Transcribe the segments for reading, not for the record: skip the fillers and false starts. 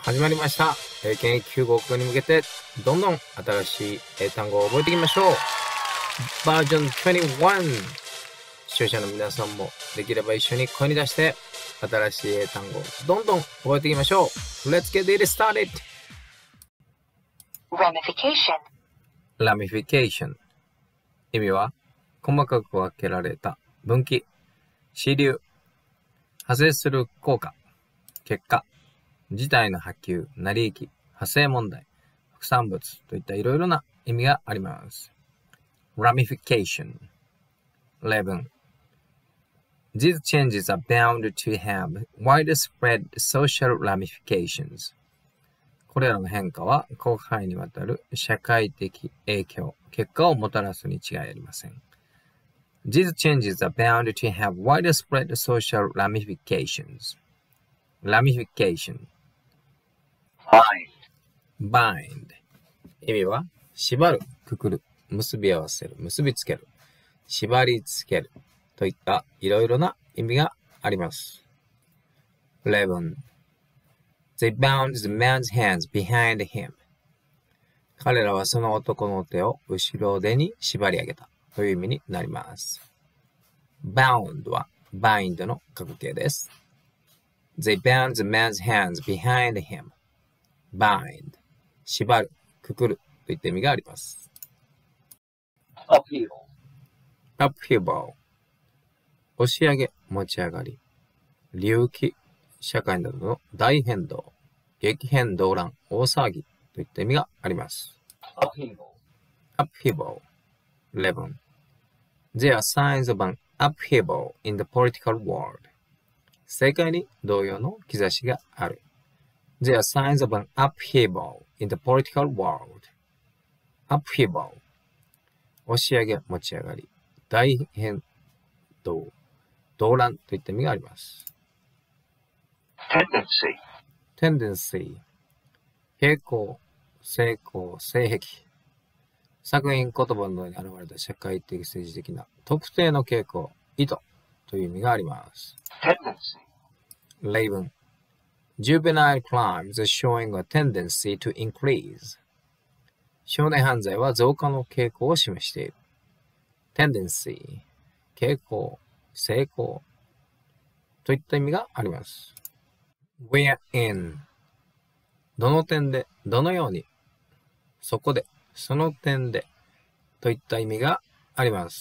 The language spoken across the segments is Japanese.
始まりました。英検1級合格に向けて、どんどん新しい英単語を覚えていきましょう。バージョン21。視聴者の皆さんもできれば一緒に声に出して、新しい英単語をどんどん覚えていきましょう。Let's get it started! Ramification。意味は、細かく分けられた分岐、支流、派生する効果、結果、事態の波及、成り行き、派生問題、副産物といったいろいろな意味があります。Ramification。11. These changes are bound to have widespread social ramifications. これらの変化は広範囲にわたる社会的影響、結果をもたらすに違いありません。These changes are bound to have widespread social ramifications. Ramification。bind。意味は、縛る、くくる、結び合わせる、結びつける、縛りつけるといったいろいろな意味があります。11. They bound the man's hands behind him. 彼らはその男の手を後ろ手に縛り上げたという意味になります。bound は bind の過去形です。They bound the man's hands behind him. bind 縛る、くくるといった意味があります。upheaval 押し上げ、持ち上がり、隆起、社会などの大変動、激変動乱、大騒ぎといった意味があります。upheaval 11. There are signs of an upheaval in the political world. 世界に同様の兆しがある。There are signs of an upheaval in the political world. upheaval 押し上げ、持ち上がり、大変動、動乱といった意味があります。tendency 傾向、成功、性癖。作品言葉のように現れた社会的政治的な特定の傾向、意図という意味があります。例文 Juvenile crimes are showing a tendency to increase. 少年犯罪は増加の傾向を示している。tendency 傾向、成功といった意味があります。wherein どの点で、どのように、そこで、その点でといった意味があります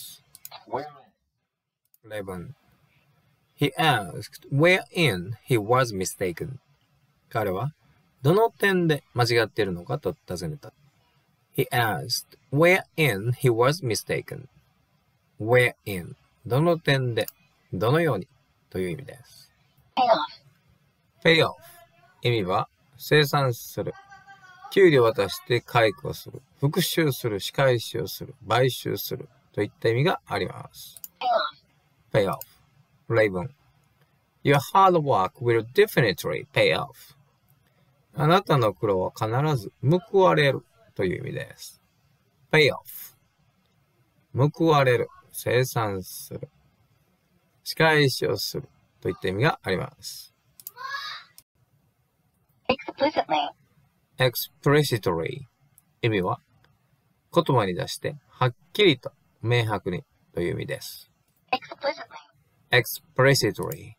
。11. He asked wherein he was mistaken. 彼はどの点で間違っているのかと尋ねた。He asked wherein he was mistaken. wherein どの点で、どのようにという意味です。payoff 意味は清算する。給料を渡して解雇する、復讐する、仕返しをする、買収するといった意味があります。payoff 例文 Your hard work will definitely pay off. あなたの苦労は必ず報われるという意味です。payoff 報われる、清算する、仕返しをするといった意味があります。explicitly 意味は言葉に出してはっきりと明白にという意味です。explicitly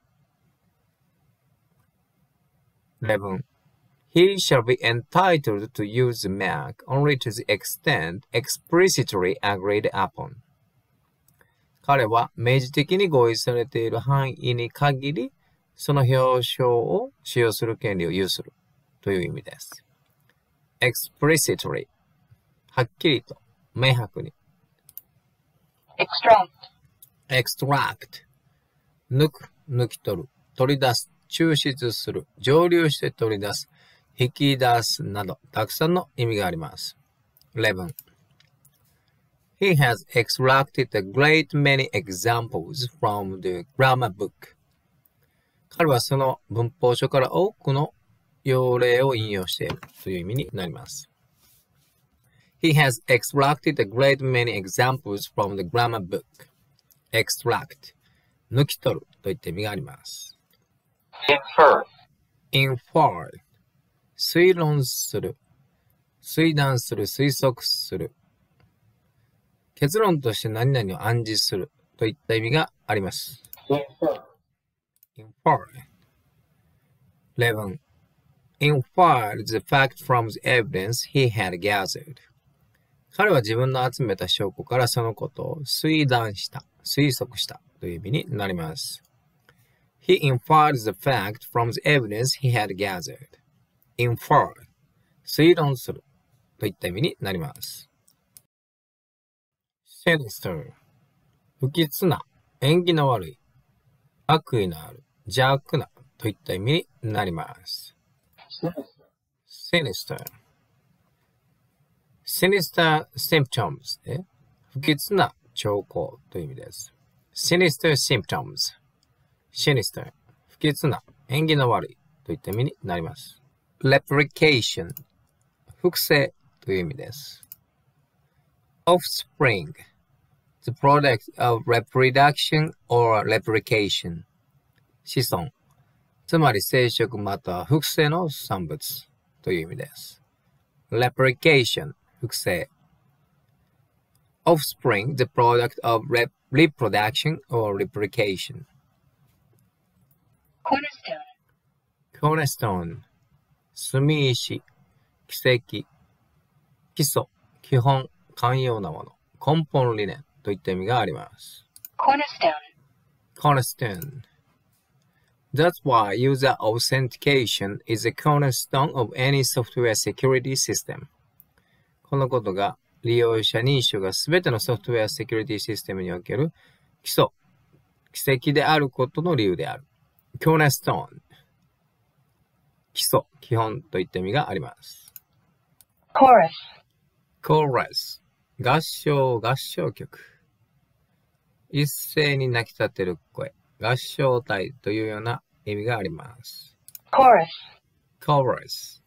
11. He shall be entitled to use the mark only to the extent explicitly agreed upon. 彼は明示的に合意されている範囲に限りその表彰を使用する権利を有するという意味です。explicitly はっきりと明白に。extract 抜く、抜き取る、取り出す、抽出する、蒸留して取り出す、引き出すなどたくさんの意味があります。11. He has extracted a great many examples from the grammar book. 彼はその文法書から多くの要例を引用しているという意味になります。He has extracted a great many examples from the grammar book. extract 抜き取るといった意味があります。infer 推論する、推断する、推測する。結論として何々を暗示するといった意味があります。infer 11. Inferred the fact from the evidence he had gathered. 彼は自分の集めた証拠からそのことを推断した、推測したという意味になります。He inferred the fact from the evidence he had gathered. Infer 推論するといった意味になります。Sinister 不吉な、縁起の悪い、悪意のある、邪悪なといった意味になります。Sinister Sinister symptoms で不吉な兆候という意味です。Sinister symptoms Sinister 不吉な、縁起の悪いといった意味になります。Replication 複製という意味です。Offspring the product of reproduction or replication 子孫つまり生殖または複製の産物という意味です。Replication 複製 Offspring the product of reproduction or replication Cornerstone 住石奇跡基礎基本寛容なもの根本理念といった意味があります。Cornerstone That's why user authentication is a cornerstone of any software security system. このことが利用者認証がすべてのソフトウェアセキュリティシステムにおける基礎、奇跡であることの理由である。Cornerstone 基礎、基本といった意味があります。Chorus 合唱、合唱曲一斉に泣き立てる声合唱隊というような意味があります。Chorus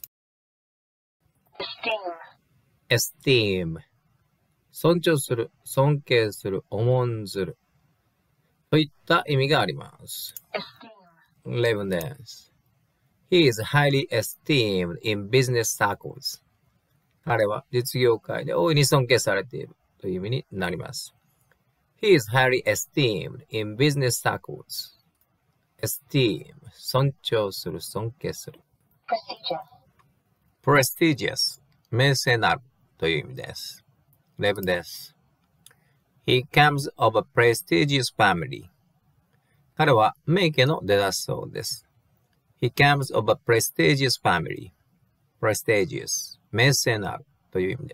Esteem 尊重する、尊敬する、重んずるといった意味があります。11です。He is highly esteemed in business circles. 彼は実業界で大いに尊敬されているという意味になります。He is highly esteemed in business circles. Esteem 尊重する、尊敬する。Prestigious 名声なるという意味です。11です。He comes of a prestigious family. 彼は名家の出だそうです。He comes of a prestigious family. Prestigious 名声なるという意味です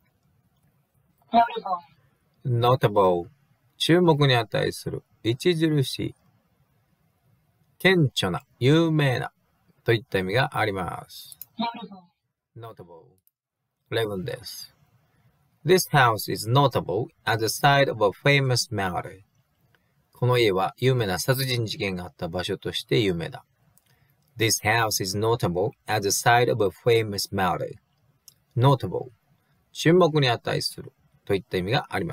。Notable 注目に値する、著しい、顕著な、有名なといった意味があります。Notable 11です。This house is notable at the site of a famous murder. この家は有名な殺人事件があった場所として有名だ。This house is notable at the site of a famous murder. Notable 注目に値するといった意味があります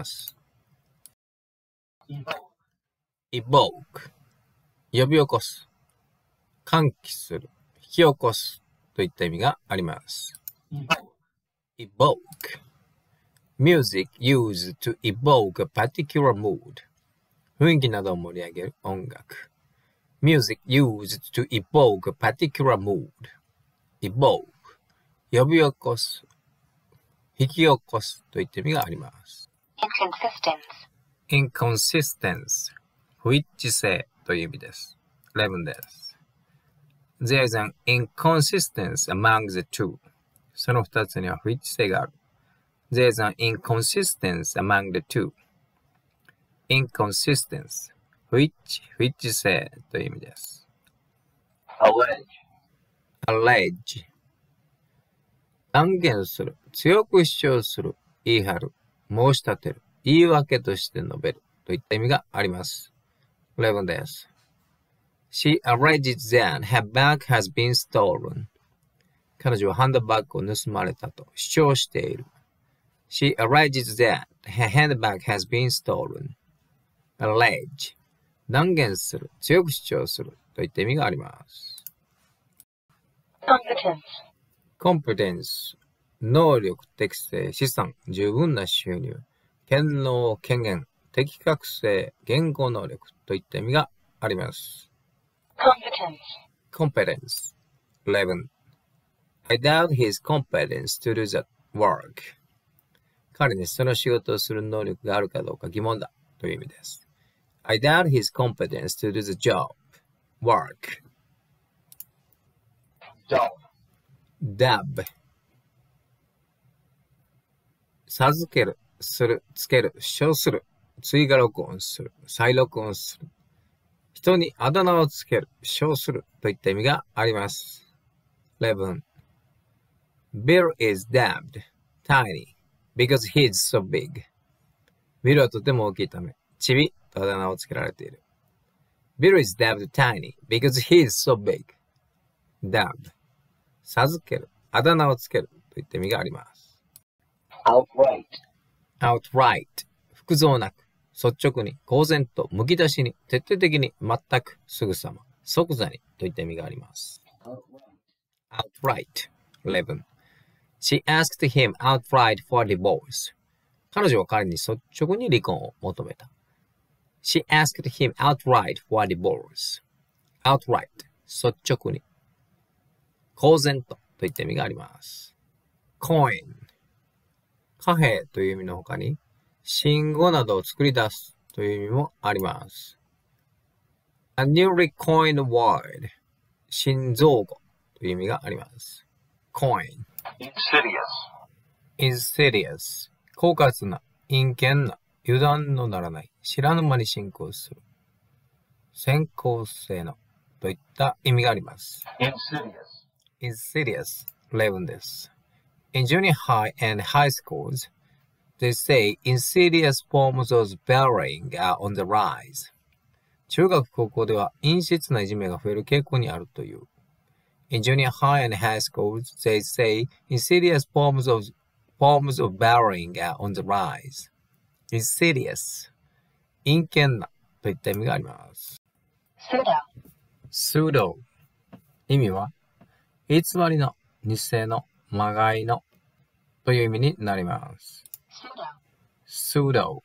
。Evoke 呼び起こす、喚起する、引き起こすといった意味があります。Evoke Music used to evoke a particular mood 雰囲気などを盛り上げる音楽。Music used to evoke a particular mood. Evoke 呼び起こす、引き起こすといった意味があります。Inconsistence 不一致性という意味です。11です。There is an inconsistence among the two. その二つには不一致性がある。There is an inconsistence among the two. Inconsistence 不一致性という意味です。Allege 断言する、強く主張する、言い張る、申し立てる、言い訳として述べるといった意味があります。11です。She alleges that her bag has been stolen. 彼女はハンドバッグを盗まれたと主張している。She alleges that her handbag has been stolen. Allege 断言する、強く主張するといった意味があります。 competence 能力、適性、資産、十分な収入、権能、権限、適格性、言語能力といった意味があります。competence 11 I doubt his competence to do that work. 彼にその仕事をする能力があるかどうか疑問だという意味です。I doubt his competence to do the job. Work. Dab. 授ける、する、つける、称する、追加録音する、再録音する。人にあだ名をつける、称するといった意味があります。11. Bill is dubbed tiny because he is so big. ビルはとても大きいため、チビとあだ名をつけられている。Bill is dubbed tiny because he is so big. Dub 授ける、あだ名をつけるといった意味があります。outright 複雑なく、率直に、公然と、むき出しに、徹底的に、全く、すぐさま、即座にといった意味があります。outright 11 She asked him outright for divorce. 彼女は彼に率直に離婚を求めた。She asked him outright for divorce. outright 率直に。公然とといった意味があります。coin 貨幣という意味の他に、新語などを作り出すという意味もあります。A newly coined word 新造語という意味があります。coin insidious 狡猾な、陰険な、油断のならない、知らぬ間に進行する。先行性のといった意味があります。insidious 11です。In junior high and high schools, they say insidious forms of bullying are on the rise. 中学高校では陰湿ないじめが増える傾向にあるという。In junior high and high schools, they say insidious forms of bullying are on the rise. Insidious 陰険なといった意味があります。pseudo 意味は偽りの、偽の、まがいのという意味になります。pseudo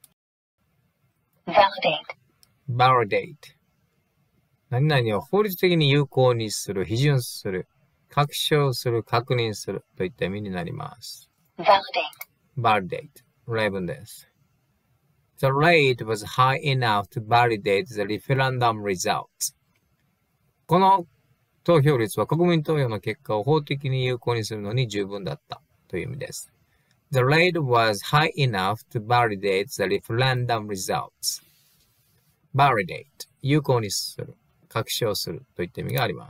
validate 何々を法律的に有効にする、批准する、確証する、確認するといった意味になります。validate 11です。The rate was high enough to validate the referendum results. この投票率は国民投票の結果を法的に有効にするのに十分だったという意味です。The rate was high enough to validate the referendum results. validate 有効にする、確証するといった意味があります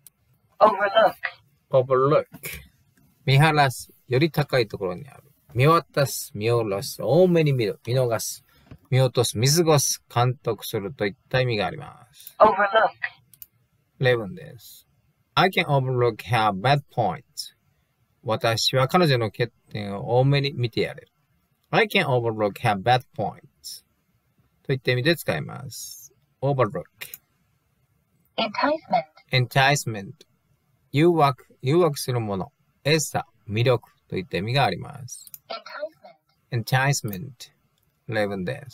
。overlook 見晴らす、より高いところにある。見渡す、見下ろす、多めに見る、見逃す、見落とす、見過ごす、監督するといった意味があります。11です。I can overlook her bad points. 私は彼女の欠点を多めに見てやれる。I can overlook her bad points. といった意味で使います。overlook enticement 誘惑するもの、餌、魅力といった意味があります。enticement 11です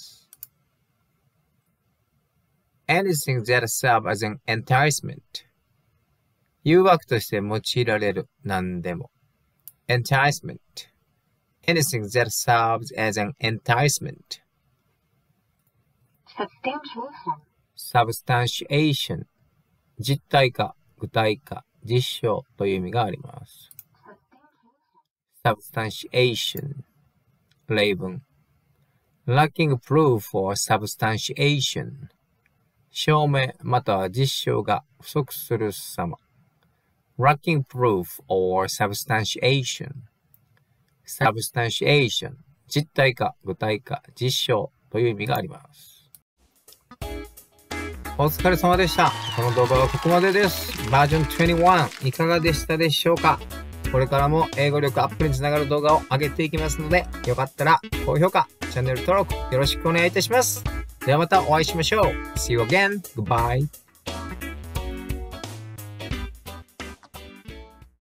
。Anything that serves as an enticement 誘惑として用いられる何でも。enticement Anything that serves as an enticement. Substantiation 実体化、具体化、実証という意味があります。Substantiation 例文 Lacking proof or substantiation 証明または実証が不足する様 Lacking proof or substantiation Substantiation 実体化、具体化、実証という意味があります。お疲れ様でした。この動画はここまでです。バージョン21いかがでしたでしょうか？これからも英語力アップにつながる動画を上げていきますので、よかったら高評価、チャンネル登録よろしくお願いいたします。ではまたお会いしましょう。See you again. Goodbye.